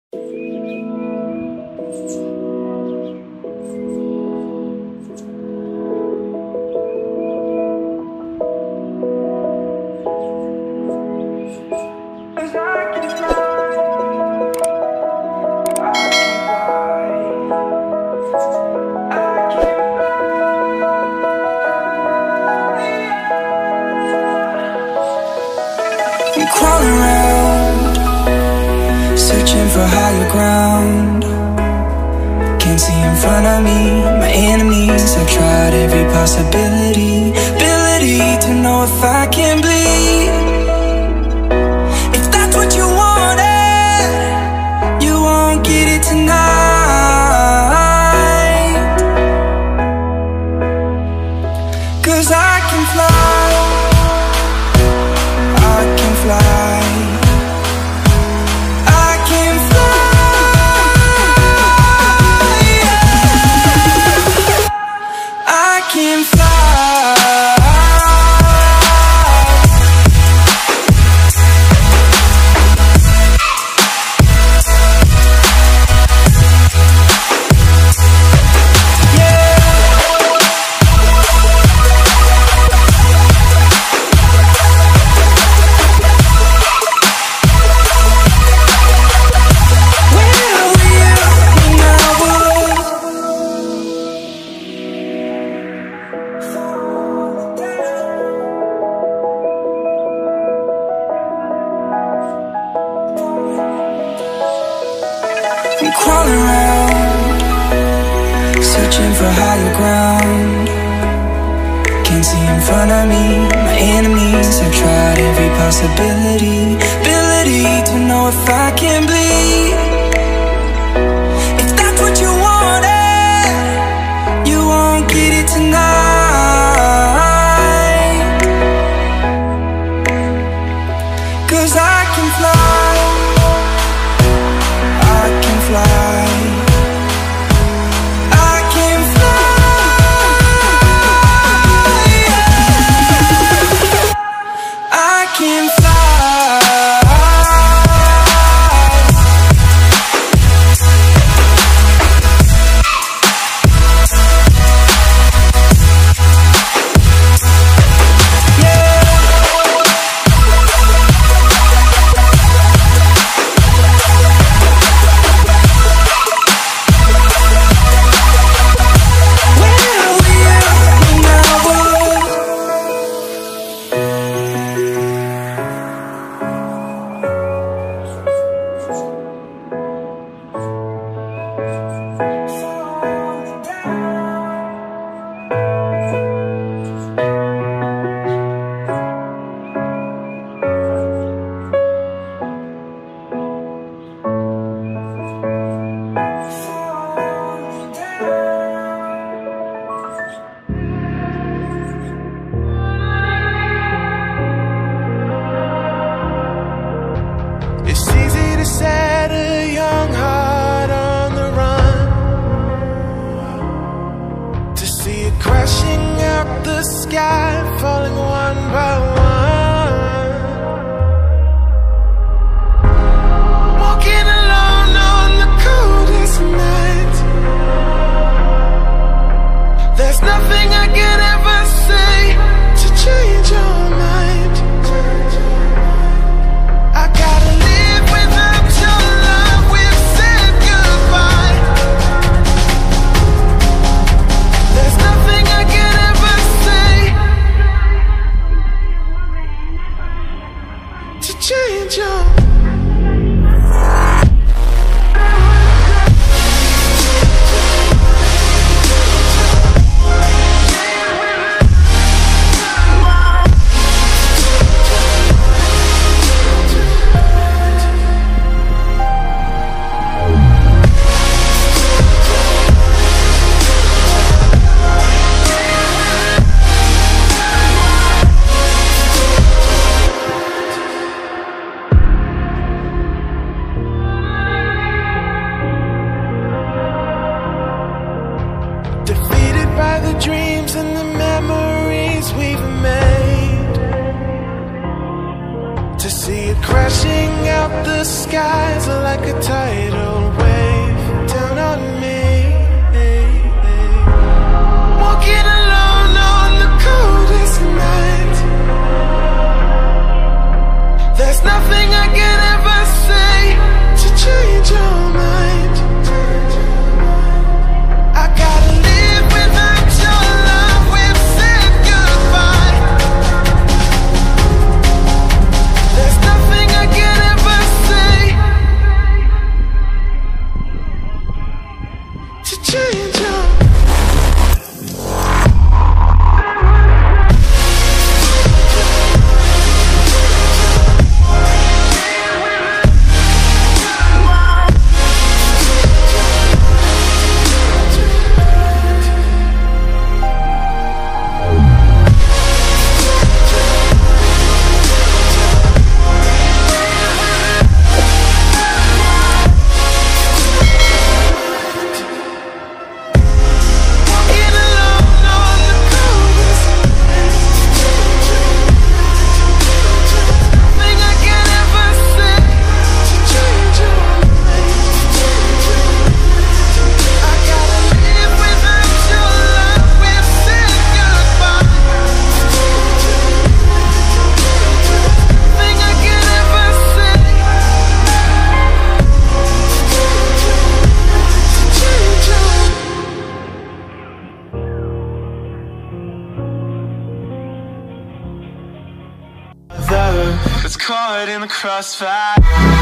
Crawling around, searching for higher ground. Can't see in front of me, my enemies. I've tried every possibility, ability to know if I can bleed. If that's what you wanted, you won't get it tonight. 'Cause I can fly, I can fly, I can fly, yeah. I can fly. I'm crawling around, searching for higher ground. Can't see in front of me, my enemies. I've tried every possibility, ability to know if I can bleed. If that's what you wanted, you won't get it tonight. 'Cause I can fly, I can fly, I can fly, yeah. I can fly. It's easy to set a young heart on the run, to see it crashing out the sky, falling one by one. Walking alone on the coldest night. There's nothing I can ever say to change your mind. I gotta live without your love, we've said goodbye. There's nothing I can ever say to change your defeated by the dreams and the memories we've made, to see it crashing out the skies like a tidal caught in the crossfire.